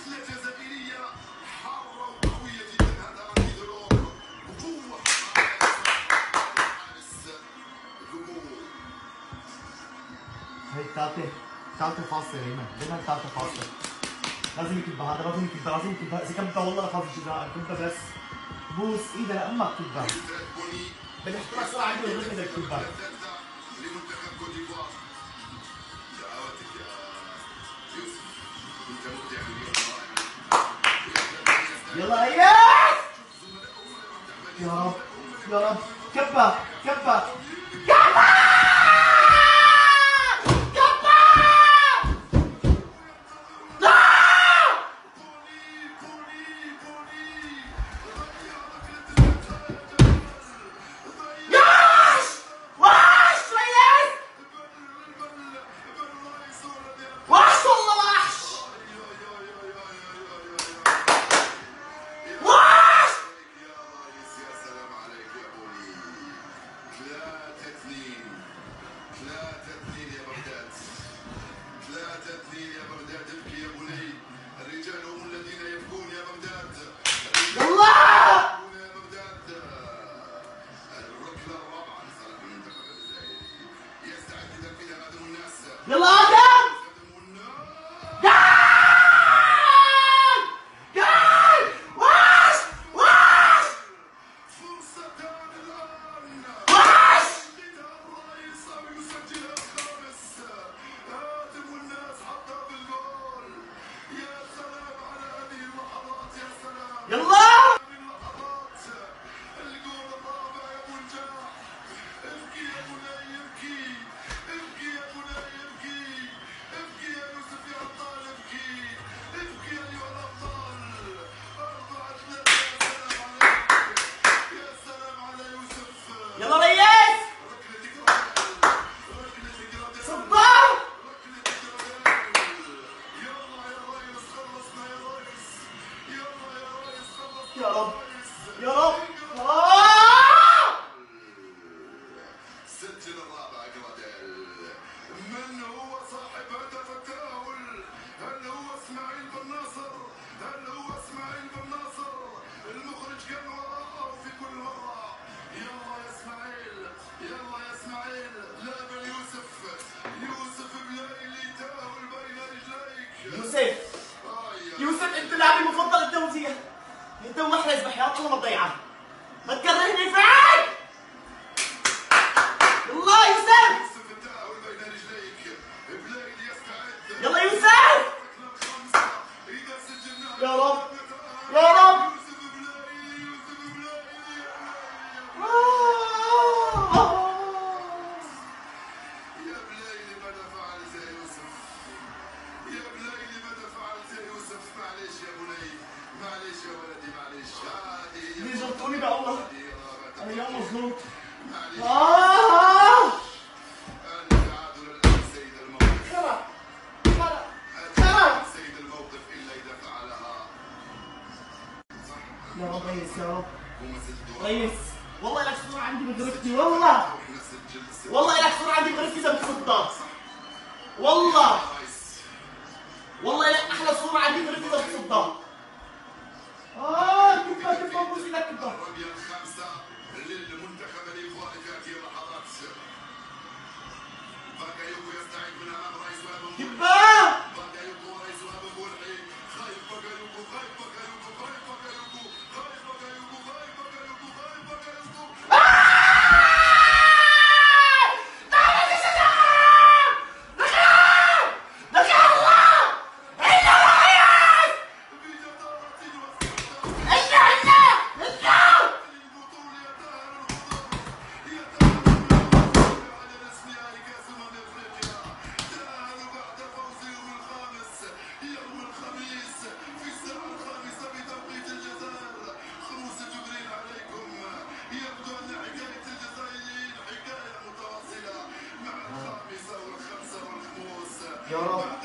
هي ثالثة فاصلة يا ايمن، بدنا ثالثة فاصلة. لازم يكبها هذا، لازم يكبها، لازم يكبها، إذا كبها والله لفاز الجزاء، كبها بس. بوس إيدها لأمك كبها. بالاحتراق صار عندي ولا بدك كبها؟ يلا اياس! يا رب يا رب، كبها كبها كبها! يلا آدم! جول! جول! واش! واش! فرصتان الآن! واش! الرئيس يسجل الخامس. آدم والناس حتى بالجول. يا سلام على هذه اللحظات، يا سلام. يلا! يلا ريس! صدام! يا رب يا رب! سجل الرابع جراديل. من هو صاحب هدف التأهل؟ هل هو اسماعيل بن ناصر؟ هل هو اسماعيل بن ناصر؟ المخرج كان وراءه في كل مرة. يلا يا اسماعيل، يلا يا اسماعيل، لا بل يوسف، يوسف بلايلي تأهل بين رجليك. يوسف يوسف، انت لاعبي المفضل، انت وزياد، انت ومحرز بحياة الله ما تضيعه، ما تكرهني فيك. يلا يوسف، التأهل بين رجليك، بلايلي يستعد. يلا يوسف، يا رب يا رب. جرتوني بقى والله، انا اليوم مظلوم. التعادل الان سيد الموقف. خرا سيد الموقف الا اذا فعلها. يا رب ريس، يا رب ريس، والله لك صورة عندي بغرفتي، والله والله لك صورة عندي بغرفتي اذا بتصدق، والله والله لك احلى صورة عندي بغرفتي اذا بتصدق. كبه كبه بوسي لك كبه. الرابية الخامسة للمنتخب لإخوانك في اللحظات. باكايوكو يستعيد من أمام رئيس وهب. كبه! باكايوكو ورئيس وهب ملحي. خايف باكايوكو، خايف باكايوكو، خايف باكايوكو، خايف باكايوكو، خايف باكايوكو، خايف باكايوكو. يا رب